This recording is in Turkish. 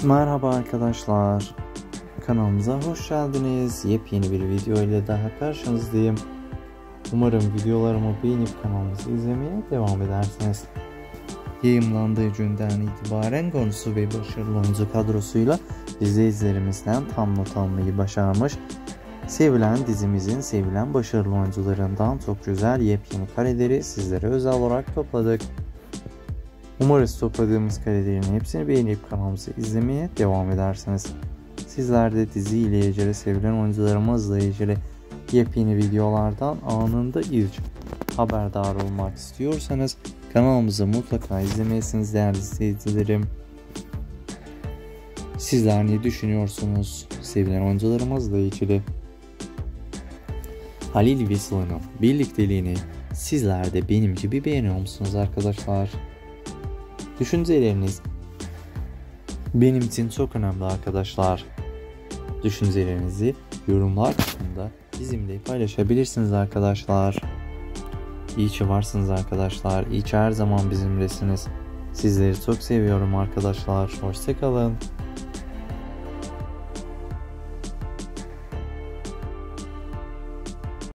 Merhaba arkadaşlar, kanalımıza hoş geldiniz. Yepyeni bir video ile daha karşınızdayım. Umarım videolarımı beğenip kanalımızı izlemeye devam edersiniz. Yayımlandığı günden itibaren konusu ve başarılı oyuncu kadrosuyla izleyicilerimizden tam not almayı başarmış. Sevilen dizimizin sevilen başarılı oyuncularından çok güzel yepyeni kareleri sizlere özel olarak topladık. Umarız topladığımız karelerin hepsini beğenip kanalımızı izlemeye devam edersiniz. Sizler de dizi ile ilgili, sevilen oyuncularımızla ilgili yepyeni videolardan anında ilk haberdar olmak istiyorsanız kanalımızı mutlaka izlemelisiniz değerli izleyicilerim. Sizler ne düşünüyorsunuz sevilen oyuncularımızla ilgili? Halil ve Sıla'nın birlikteliğini sizler de benim gibi beğeniyor musunuz arkadaşlar? Düşünceleriniz benim için çok önemli arkadaşlar. Düşüncelerinizi yorumlar kısmında bizimle paylaşabilirsiniz arkadaşlar. İyi ki varsınız arkadaşlar. İyi ki her zaman bizimlesiniz. Sizleri çok seviyorum arkadaşlar. Hoşça kalın.